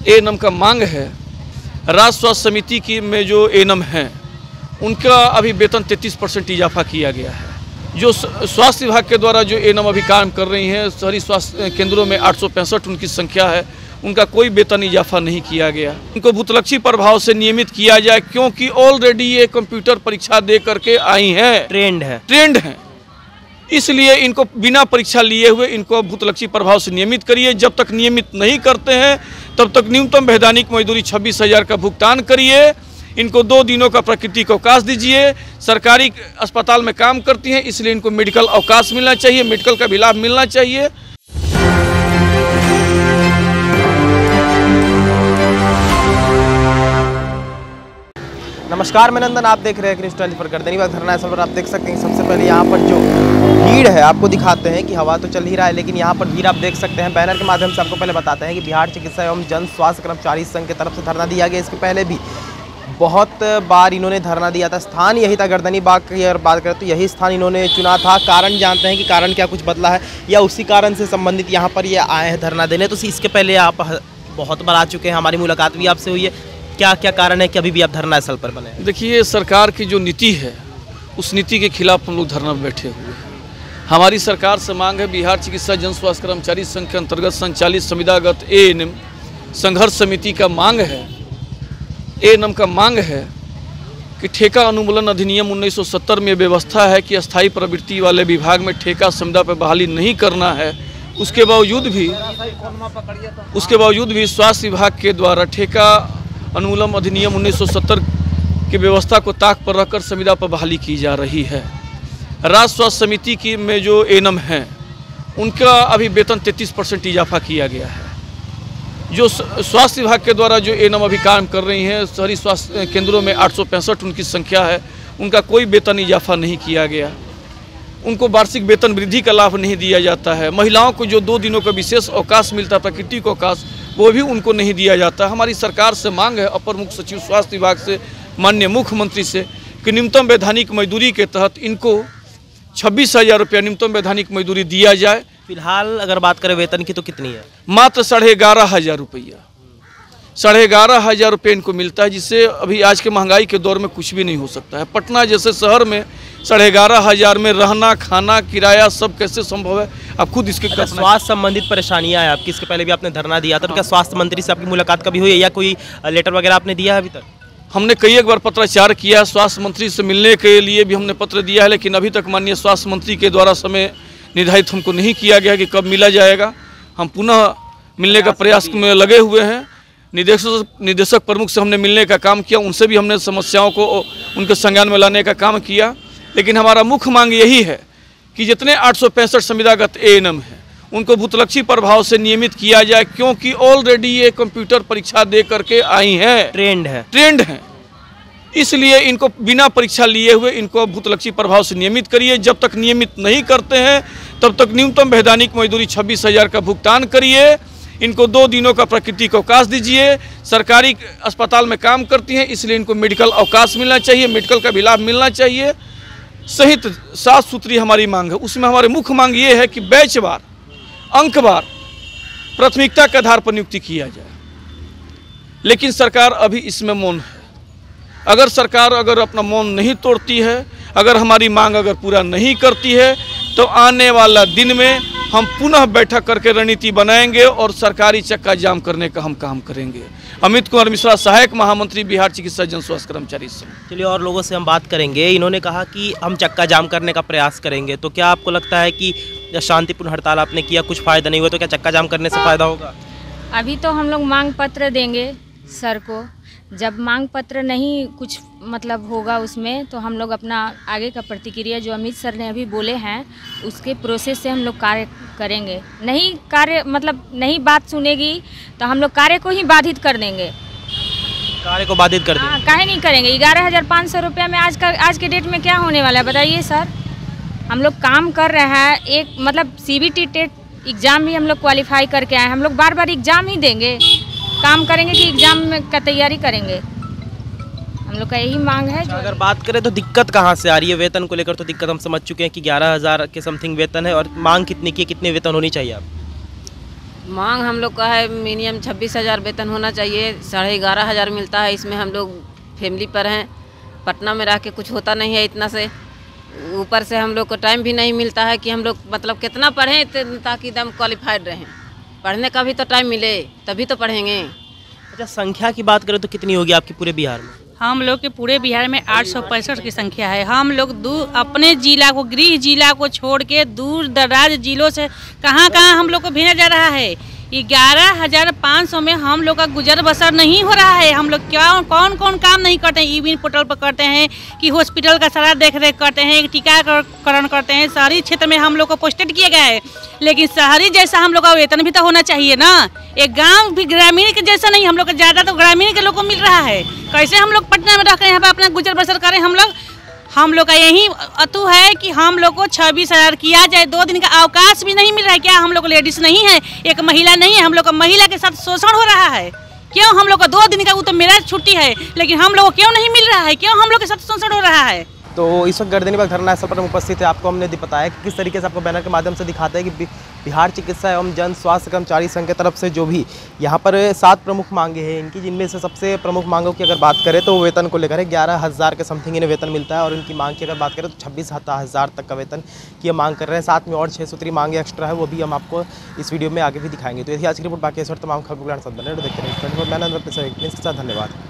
ANM का मांग है, राज्य स्वास्थ्य समिति की में जो एएनएम हैं उनका अभी वेतन 33% इजाफा किया गया है। जो स्वास्थ्य विभाग के द्वारा जो एएनएम अभी काम कर रही हैं, शहरी स्वास्थ्य केंद्रों में 865 उनकी संख्या है, उनका कोई वेतन इजाफा नहीं किया गया। उनको भूतलक्षी प्रभाव से नियमित किया जाए, क्योंकि ऑलरेडी ये कंप्यूटर परीक्षा दे करके आई हैं, ट्रेंड हैं। इसलिए इनको बिना परीक्षा लिए हुए इनको भूतलक्षी प्रभाव से नियमित करिए। जब तक नियमित नहीं करते हैं तब तक न्यूनतम वैधानिक मजदूरी 26,000 का भुगतान करिए। इनको 2 दिनों का प्राकृतिक अवकाश दीजिए। सरकारी अस्पताल में काम करती हैं, इसलिए इनको मेडिकल अवकाश मिलना चाहिए, मेडिकल का भी लाभ मिलना चाहिए। नमस्कार, मैं नंदन, आप देख रहे हैं न्यूज़ 24 गर्दनी बाग धरना स्थल पर। आप देख सकते हैं सबसे पहले यहाँ पर जो भीड़ है आपको दिखाते हैं कि हवा तो चल ही रहा है, लेकिन यहाँ पर भीड़ आप देख सकते हैं। बैनर के माध्यम से आपको पहले बताते हैं कि बिहार चिकित्सा एवं जन स्वास्थ्य कर्मचारी संघ की तरफ से धरना दिया गया। इसके पहले भी बहुत बार इन्होंने धरना दिया था। स्थान यही था, गर्दनी बाग की अगर बात करें तो यही स्थान इन्होंने चुना था। कारण जानते हैं कि कारण क्या कुछ बदला है या उसी कारण से संबंधित यहाँ पर ये आए हैं धरना देने। तो इसके पहले आप बहुत बार आ चुके हैं, हमारी मुलाकात भी आपसे हुई है। क्या क्या कारण है कि अभी भी आप धरना स्थल पर बने? देखिए, सरकार की जो नीति है उस नीति के खिलाफ हम लोग धरना में बैठे हुए हैं। हमारी सरकार से मांग है, बिहार चिकित्सा जन स्वास्थ्य कर्मचारी संघ के अंतर्गत संचालित संविदागत एएनएम संघर्ष समिति का मांग है, एएनएम का मांग है कि ठेका अनुमूलन अधिनियम 1970 में व्यवस्था है कि अस्थायी प्रवृत्ति वाले विभाग में ठेका संविदा पर बहाली नहीं करना है। उसके बावजूद भी स्वास्थ्य विभाग के द्वारा ठेका अनुमूलन अधिनियम 1970 की व्यवस्था को ताक पर रखकर संविदा पर बहाली की जा रही है। राज्य स्वास्थ्य समिति की में जो एएनएम हैं उनका अभी वेतन 33% इजाफा किया गया है। जो स्वास्थ्य विभाग के द्वारा जो एएनएम अभी काम कर रही हैं, शहरी स्वास्थ्य केंद्रों में 865 उनकी संख्या है, उनका कोई वेतन इजाफा नहीं किया गया। उनको वार्षिक वेतन वृद्धि का लाभ नहीं दिया जाता है। महिलाओं को जो 2 दिनों का विशेष अवकाश मिलता है, प्राकृतिक अवकाश, वो भी उनको नहीं दिया जाता। हमारी सरकार से मांग है, अपर मुख्य सचिव स्वास्थ्य विभाग से, माननीय मुख्यमंत्री से, कि न्यूनतम वैधानिक मजदूरी के तहत इनको 26,000 रुपया न्यूनतम वैधानिक मजदूरी दिया जाए। फिलहाल अगर बात करें वेतन की तो कितनी है? मात्र 11,500 रुपया, 11,500 रुपये इनको मिलता है, जिससे अभी आज के महंगाई के दौर में कुछ भी नहीं हो सकता है। पटना जैसे शहर में 11,500 में रहना, खाना, किराया सब कैसे संभव है? आप खुद इसके स्वास्थ्य संबंधित परेशानियां हैं आपकी। इसके पहले भी आपने धरना दिया था, तो क्या स्वास्थ्य मंत्री से आपकी मुलाकात कभी हुई है या कोई लेटर वगैरह आपने दिया है अभी तक? हमने कई एक बार पत्राचार किया, स्वास्थ्य मंत्री से मिलने के लिए भी हमने पत्र दिया है, लेकिन अभी तक माननीय स्वास्थ्य मंत्री के द्वारा समय निर्धारित हमको नहीं किया गया कि कब मिला जाएगा। हम पुनः मिलने का प्रयास में लगे हुए हैं। निदेशक प्रमुख से हमने मिलने का काम किया, उनसे भी हमने समस्याओं को उनके संज्ञान में लाने का काम किया। लेकिन हमारा मुख्य मांग यही है कि जितने 865 संविदागत एएनएम हैं उनको भूतलक्षी प्रभाव से नियमित किया जाए, क्योंकि ऑलरेडी ये कंप्यूटर परीक्षा दे करके आई हैं, ट्रेंड हैं। इसलिए इनको बिना परीक्षा लिए हुए इनको भूतलक्षी प्रभाव से नियमित करिए। जब तक नियमित नहीं करते हैं तब तक न्यूनतम वैधानिक मजदूरी 26,000 का भुगतान करिए। इनको 2 दिनों का प्राकृतिक अवकाश दीजिए। सरकारी अस्पताल में काम करती हैं, इसलिए इनको मेडिकल अवकाश मिलना चाहिए, मेडिकल का भी लाभ मिलना चाहिए। सहित 7 सूत्री हमारी मांग है। उसमें हमारी मुख्य मांग ये है कि बैचवार, अंकवार, प्राथमिकता के आधार पर नियुक्ति किया जाए। लेकिन सरकार अभी इसमें मौन है। अगर सरकार अपना मौन नहीं तोड़ती है, अगर हमारी मांग पूरा नहीं करती है, तो आने वाला दिन में हम पुनः बैठक करके रणनीति बनाएंगे और सरकारी चक्का जाम करने का हम काम करेंगे। अमित कुमार मिश्रा, सहायक महामंत्री, बिहार चिकित्सा जन स्वास्थ्य कर्मचारी संघ। चलिए, और लोगों से हम बात करेंगे। इन्होंने कहा कि हम चक्का जाम करने का प्रयास करेंगे, तो क्या आपको लगता है कि शांतिपूर्ण हड़ताल आपने किया, कुछ फ़ायदा नहीं हुआ, तो क्या चक्का जाम करने से फ़ायदा होगा? अभी तो हम लोग मांग पत्र देंगे सर को। जब मांग पत्र नहीं कुछ मतलब होगा उसमें, तो हम लोग अपना आगे का प्रतिक्रिया जो अमित सर ने अभी बोले हैं उसके प्रोसेस से हम लोग कार्य करेंगे। नहीं बात सुनेगी तो हम लोग कार्य को ही बाधित कर देंगे। कार्य को बाधित कर देंगे? हाँ, काहे नहीं करेंगे। 11,500 रुपया में आज के डेट में क्या होने वाला है बताइए सर। हम लोग काम कर रहे हैं, एक CBT टेट एग्ज़ाम भी हम लोग क्वालिफाई करके आए हैं। हम लोग बार बार एग्ज़ाम ही देंगे, काम करेंगे कि एग्ज़ाम में का तैयारी करेंगे? हम लोग का यही मांग है। अगर बात करें तो दिक्कत कहाँ से आ रही है? वेतन को लेकर तो दिक्कत हम समझ चुके हैं कि 11,000 के समथिंग वेतन है, और मांग कितनी की, कितने वेतन होनी चाहिए? आप मांग हम लोग का है मिनिमम 26,000 वेतन होना चाहिए। 11,500 मिलता है, इसमें हम लोग फैमिली पर हैं। पटना में रह के कुछ होता नहीं है इतना से, ऊपर से हम लोग को टाइम भी नहीं मिलता है कि हम लोग मतलब कितना पढ़ें ताकि एकदम क्वालिफाइड रहें। पढ़ने का भी तो टाइम मिले तभी तो पढ़ेंगे। अच्छा, संख्या की बात करें तो कितनी होगी आपकी पूरे बिहार में? हम लोग के पूरे बिहार में 865 की संख्या है। हम लोग अपने जिला को, गृह जिला को छोड़ के दूर दराज जिलों से कहाँ हम लोग को भेजा जा रहा है। 11,500 में हम लोग का गुजर बसर नहीं हो रहा है। हम लोग क्या कौन काम नहीं करते हैं, ई-विन पोर्टल पर करते हैं कि हॉस्पिटल का सारा देख रेख करते हैं, टीकाकरण करते हैं। शहरी क्षेत्र में हम लोग को पोस्टेड किया गया है, लेकिन शहरी जैसा हम लोग का वेतन भी तो होना चाहिए ना। एक गांव भी ग्रामीण के जैसा नहीं, हम लोग का ज़्यादा तो ग्रामीण के लोग को मिल रहा है। कैसे हम लोग पटना में रह कर यहाँ पर अपना गुजर बसर करें? हम लोग का यही अतु है कि हम लोग को 26,000 किया जाए। 2 दिन का अवकाश भी नहीं मिल रहा है। क्या हम लोग लेडीज नहीं है, एक महिला नहीं है? हम लोग का महिला के साथ शोषण हो रहा है। क्यों हम लोग को 2 दिन का, वो तो मेरा छुट्टी है, लेकिन हम लोग को क्यों नहीं मिल रहा है? क्यों हम लोग के साथ शोषण हो रहा है? तो इस वक्त गर्दनीबाग धरना स्थल पर हम उपस्थित है। आपको हमने बताया कि किस तरीके से आपको बैनर के माध्यम से दिखाते हैं कि बिहार चिकित्सा एवं जन स्वास्थ्य कर्मचारी संघ की तरफ से जो भी यहाँ पर 7 प्रमुख मांगे हैं इनकी, जिनमें से सबसे प्रमुख मांगों की अगर बात करें तो वेतन को लेकर है। 11,000 के समथिंग इन्हें वेतन मिलता है और इनकी मांग की अगर बात करें तो 26,000 तक का वेतन की मांग कर रहे हैं। साथ में और 6 सूत्री मांगे एक्स्ट्रा है, वो भी हम आपको इस वीडियो में आगे भी दिखाएंगे। तो यदि आज की रिपोर्ट बाकी है तमाम खबरों के साथ बने देखते रहिए। मैं इसके साथ धन्यवाद।